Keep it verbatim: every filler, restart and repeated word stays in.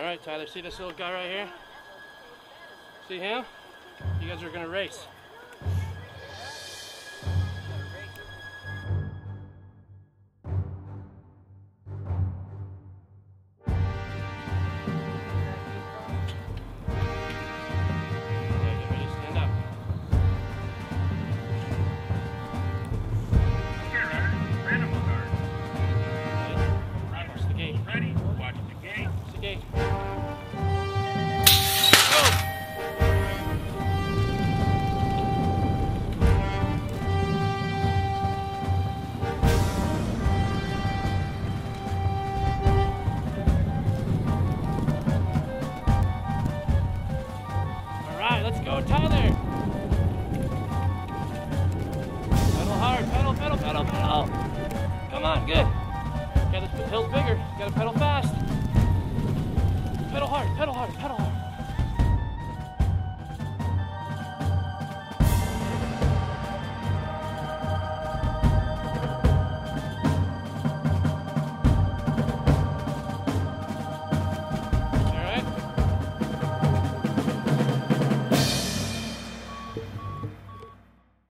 Alright, Tyler, see this little guy right here? See him? You guys are gonna race. Let's go, Tyler! Pedal hard, pedal, pedal, pedal, pedal! Come on, good. Okay, this hill's bigger. You gotta pedal